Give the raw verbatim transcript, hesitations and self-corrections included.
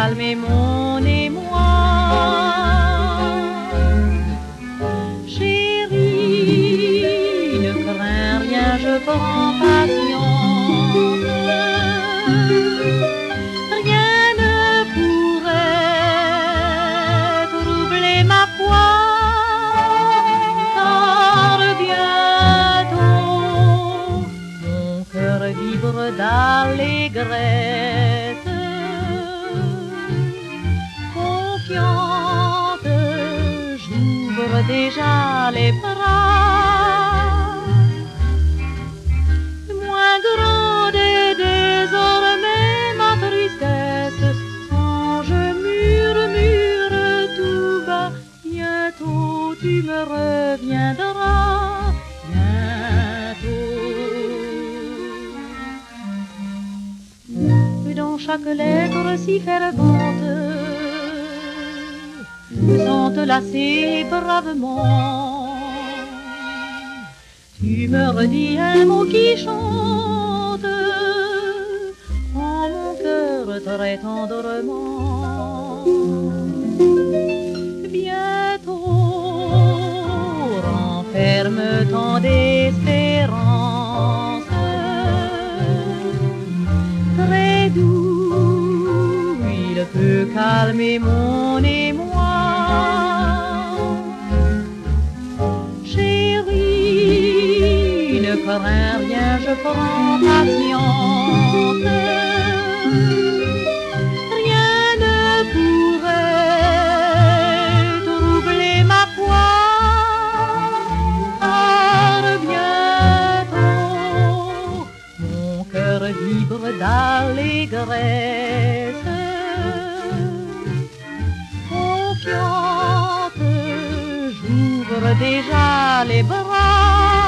calmer mon émoi. Chérie, ne crains rien, je prends patience. Rien ne pourrait troubler ma foi, car bientôt mon cœur vibre d'allégresse. Confiante, j'ouvre déjà les bras. Moins grande est désormais ma tristesse, quand je murmure tout bas, bientôt tu me reviendras, bientôt. Dans chaque lettre si fervente, sans te lasser bravement, tu me redis un mot qui chante en mon cœur très tendrement. Bientôt renferme tant d'espérance, très doux, il peut calmer mon émoi. Chérie, ne crains rien, je prends patience. Rien ne pourrait troubler ma foi, car bientôt mon cœur vibre d'allégresse. Confiante, j'ouvre déjà les bras.